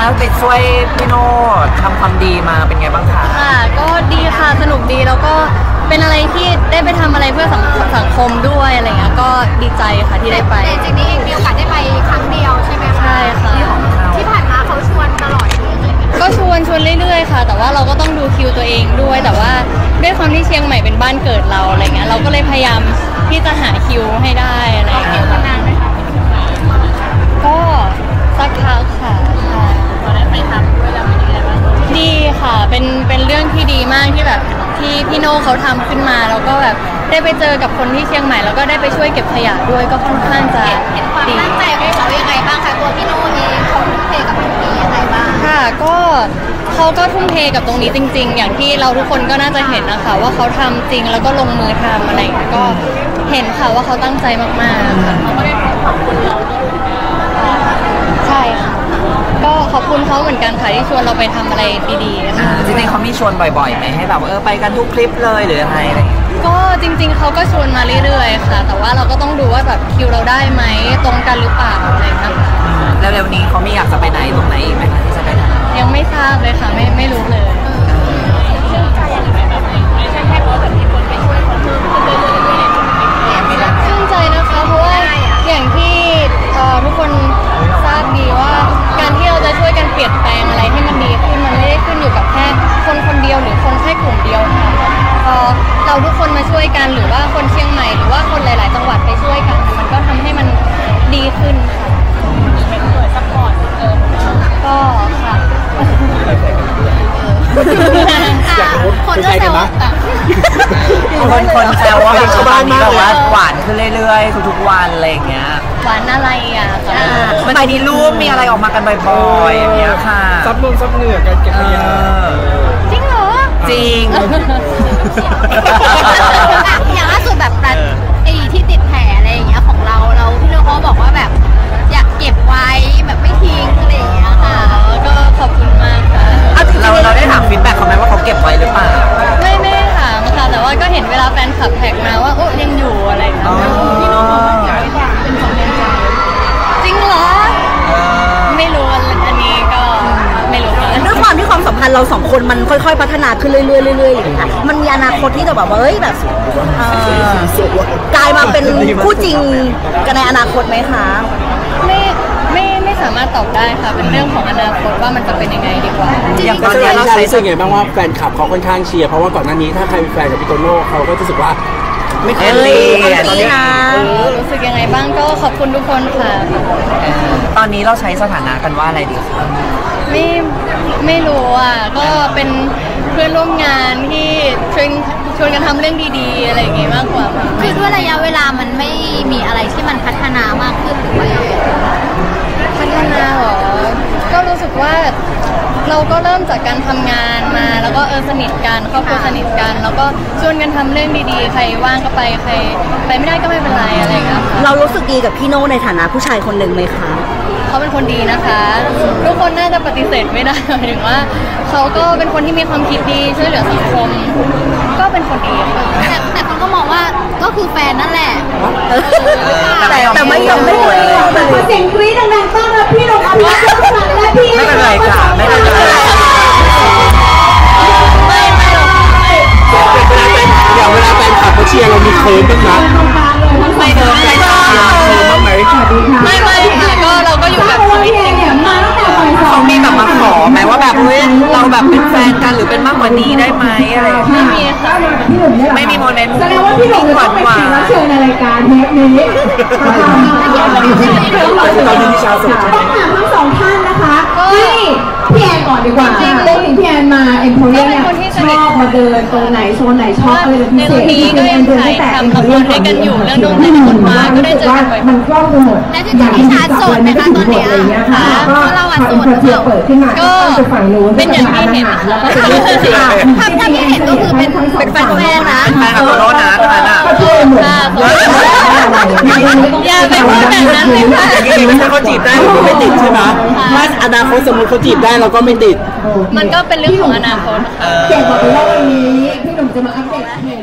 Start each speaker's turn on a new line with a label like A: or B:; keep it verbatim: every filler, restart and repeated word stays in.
A: ไปช่วยพี่โน่ทำความดีมาเป็นไงบ้างคะ
B: ค่ะก็ดีค่ะสนุกดีแล้วก็เป็นอะไรที่ได้ไปทำอะไรเพื่อสังคมด้วยอะไรเงี้ยก็ดีใจค่ะที่ได้ไป
C: จริงๆนี่มีโอกาสได้ไปครั้งเดียวใช่ไหมคะ
B: ใช่ค่ะ
C: ที่ผ่านมาเขาชวนตลอดเลย
B: ก็ชวนชวนเรื่อยๆค่ะแต่ว่าเราก็ต้องดูคิวตัวเองด้วยแต่ว่าด้วยความที่เชียงใหม่เป็นบ้านเกิดเราอะไรเงี้ยเราก็เลยพยายามที่จะหาคิวให้ได้อะไรเงี้ย
C: คิวมานานไหมคะ
B: ก็สักพักค่ะ
C: พอได้ไปทำด้วยแล้วเป็นยังไงบ้าง
B: ดีค่ะเป็นเป็นเรื่องที่ดีมากที่แบบที่พี่โน่เขาทำขึ้นมาแล้วก็แบบได้ไปเจอกับคนที่เชียงใหม่แล้วก็ได้ไปช่วยเก็บขยะด้วยก็ค่อนข้างจะ
C: เห็นความตั้งใจของเขายังไงบ้างคะตัวพี่โน่เองเขาทุ่มเทกับตรงนี้ยังไงบ้าง
B: ค่ะก็เขาก็ทุ่มเทกับตรงนี้จริงๆอย่างที่เราทุกคนก็น่าจะเห็นนะคะว่าเขาทำจริงแล้วก็ลงมือทำอะไรก็เห็นค่ะว่าเขาตั้งใจมากๆค่ะ
C: เขาก็ได้ขอบคุณเราด้วย
B: ใช่ค่ะก็ขอบคุณเขาเหมือนกันค่ะที่ชวนเราไปทำอะไรดีๆค่ะ
A: จริงๆเขามีชวนบ่อยๆไหมให้แบบเออไปกันทุกคลิปเลยหรืออะไรอะไร
B: ก็จริงๆเขาก็ชวนมาเรื่อยๆค่ะแต่ว่าเราก็ต้องดูว่าแบบคิวเราได้ไหมตรงกันหรือเปล่าอะไรนะคะ
A: แล้วเร็วนี้เขามีอยากจะไปไหนตรงไหนอีกไหมคะที่จะไปทำ
B: ยังไม่ทราบเลยค่ะไม่ไม่รู้เลย
C: ชื่นใจอย่างไรแบบไม่ใช่แค่ว่าแบบมีคนไปช่วยเขาเพิ่มขึ้นเรื่อยๆ
B: ชื่นใจนะคะเพราะว่าอย่างที่ทุกคนทราบดีว่าการที่เราจะช่วยกันเปลี่ยนแปลงอะไรให้มันดีขึ้นมันไม่ได้ขึ้นอยู่กับแค่คนคนเดียวหรือคนแค่กลุ่มเดียวค่ะพอเราทุกคนมาช่วยกันหรือว่าคนเชียงใหม่หรือว่าคนหลายๆจังหวัดไปช่วยกันมันก็ทำให้มันดีขึ้นค่ะ
C: เป็นหน่วยซัพพอร์ตเติม
B: ก็ค่ะ
C: คนก็แซว
A: คนคนแซวว่าชาวบ้านมากเลยหวานขึ้นเรื่อยๆทุกๆวันอะไรอย่างเงี้ย
B: หวานอะไรอ่ะ
A: มันมีรูปมีอะไรออกมากันบ่อยๆอย่างเงี้ยค่ะ
D: ซับนมซับเหนือกันเก็บขยะ
B: จริงเหรอ
A: จริง
C: อย่างล่าสุดแบบไอ้ที่ติดแผลอะไรอย่างเงี้ยของเราเราพี่โน่เขาบอกว่าแบบอยากเก็บไว้แบบไม่ทิ้งอะไรอย่างเงี้ยค่ะ
B: ก็ขอบคุณมากค่ะ
A: เราเราได้ถามฟีดแบ็กเขาไหมว่าเขาเก็บไว้หรือเปล่า
B: ไม่ไม่ได้ถามค่ะแต่ว่าก็เห็นเวลาแฟนคลับแท็กมาว่าโอ้ยังอยู่อะไรอย่างเงี้ย
C: พี่โน่บอกว่าอยากเป็นของแรงใจ
B: จริงเหรอไม่รู้อันนี้ก็ไม่รู้ค่ะ
E: ด้วยความที่ความสัมพันธ์เราสองคนมันค่อยๆพัฒนาขึ้นเรื่อยๆเรื่อยๆอย่างเงี้ยมันมีอนาคตที่จะแบบว่าเฮ้ยแบบกลายมาเป็นคู่จริงกันในอนาคตไหมคะ
B: ไม่ไม่ไม่สามารถตอบได้ค่ะเป็นเรื่องของอนาคตว่ามันจะเป็นยังไงดีกว่า
A: อย่างตอนนี้
D: เราใช้รู้สึกไงบ้างว่าแฟนคลับเขาค่อนข้างเชียร์เพราะว่าก่อนหน้านี้ถ้าใครเป็นแฟนกับพี่โตโน่เขาก็จะรู้สึกว่า
A: ไม่เคยเลยตอนนี้
B: รู้สึกยังไงบ้างก็ขอบคุณทุกคนค่ะ
A: ตอนนี้เราใช้สถานะกันว่าอะไรดีคะ
B: ไม่ไม่รู้อ่ะก็เป็นเพื่อนร่วมงานที่ชวนชวนกันทำเรื่องดีๆอะไรอย่างงี้มากกว่า
C: คือด้วยระยะเวลามันไม่มีอะไรที่มันพัฒนามากขึ้นหรือว่า
B: พัฒนาหรอก็รู้สึกว่าเราก็เริ่มจากการทำงานมาแล้วก็เออสนิทกันครอบครัวสนิทกันแล้วก็ชวนกันทำเรื่องดีๆใครว่างก็ไปใครไปไม่ได้ก็ไม่เป็นไรอะไรอย่างเงี้ย
E: เรารู้สึกดีกับพี่โน่ในฐานะผู้ชายคนหนึ่งไหมคะ
B: เขาเป็นคนดีนะคะทุกคนน่าจะปฏิเสธไม่ได้หมายถึงว่าเขาก็เป็นคนที่มีความคิดดีช่วยเหลือสังคมก็เป็นคนดีค่ะ
C: แต่แต่คนก็มองว่าก็คือแฟนนั่นแหละ
E: แต่แต่ไม่ยอมไม่เลย
C: เสียงกรี๊ดดังๆต้อนรับพี่โน่ครับและพี่
A: ไม่เป็นไรค่ะไม่เป็นไร
B: ไม่ไม่หรอก
D: อย่างเวลาแฟนคลับเขาเชียร์เรามีเคิร์มบ้างนะ
B: ไม่เดินไม่เดิน
D: บ้างไหม
B: ไม่ไม่ค่ะก็เราก็อยู่แบบชีวิตจริง
A: เขามีแบบมาขอไหมว่าแบบเฮ้ยเราแบบเป็นแฟนกันหรือเป็นมากกว่านี้ได้ไหมอะไร
B: ไม่มีค่ะ
A: ไม่มีโมเมนต์
C: แสดงว่าพี่หนุ่มจะต้องเป็นแขกรับเชิญในรายการเทปนี้
D: ตอนนี้ที่ชาสุด
C: ต้องถามทั้งสองท่านนะคะให้พี่แอนก่อนดีกว่าเรื่องพี่แอนมาเอ็มโพเรียเนี่ยชอบมาเดินตรงไหนโซนไหนชอบอะไรเป็นพิเศษ
B: ที่เป็นเอ็นเดินตั้งแต่เอ็มโพเรียด้วยกันอยู่เรื่องนู้นเรื่องนี้มาก็ได้เจอกันบ่อย
C: มันครอบคลุมหมดและจริงๆพี่ชาโสดไหมคะตอนนี้ค่ะเพราะเราอ่ะโสดเดี่ยว
B: ก็เป็นอย่างที่เห็นค่ะ
C: ภาพที่เห็นก็คือเป็นเป็นแฟนแฟนนะ
A: แฟนกับโตโน่นะตอนนั้นอ่ะ
B: อย่าไปพูดแบบนั้นเลยค่ะ
D: จริงๆไม่ใช่เขาจีบได้เราไม่ติดใช่ไหมถ้าอนาคตสมมติเขาจีบได้เราก็ไม่ติด
B: มันก็เป็นเรื่องของอนาคต
C: เก่งบอกว่าวันนี้พี่หนุ่มจะมาอัปเดต